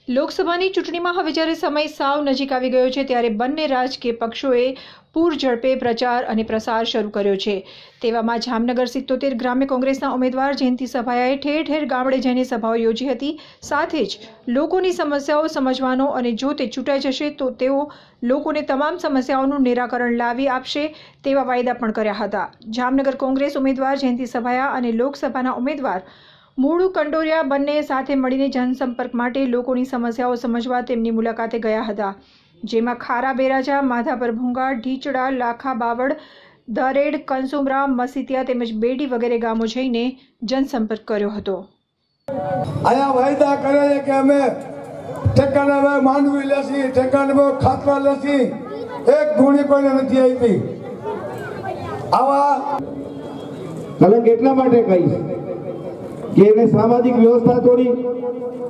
લોકસભાની ચૂંટણીમાં હવે જ્યારે સમય સાવ નજીક આવી ગયો છે ત્યારે બંને રાજકીય પક્ષોએ પૂરઝડપે પ્રચાર અને પ્રસાર શરૂ કર્યો છે। તેવામાં જામનગર 77 ગ્રામ્ય કોંગ્રેસના ઉમેદવાર જયંતિ સભાયાએ ઠેર ઠેર ગામડે જઈને સભાઓ યોજી હતી। સાથે જ લોકોની સમસ્યાઓ સમજવાનો અને જો તે ચૂંટાઈ જશે તો તેઓ લોકોને તમામ સમસ્યાઓનું નિરાકરણ લાવી આપશે તેવા વાયદા પણ કર્યા હતા। જામનગર કોંગ્રેસ ઉમેદવાર જયંતિ સભાયા અને લોકસભાના ઉમેદવાર મૂળુ કંડોરિયા બંને સાથે મળીને જનસંપર્ક માટે લોકોની સમસ્યાઓ સમજવા તેમની મુલાકાતે ગયા હતા, જેમાં ખારા બેરાજા, માધાપર ભૂંગા, ઢીચડા, લાખા બાવળ, દરેડ, કંસુમરા, મસીતિયા તેમજ બેડી વગેરે ગામો જઈને જનસંપર્ક કર્યો હતો। આયા વાયદા કરે છે કે અમે ઠેકાણે માંડવી લેસી, ઠેકાણે ખાતરા લેસી, એક ગુણી કોઈને નથી આપી। આવા કલંક એટલા માટે કહીશ કે એને સામાજિક વ્યવસ્થા તોડી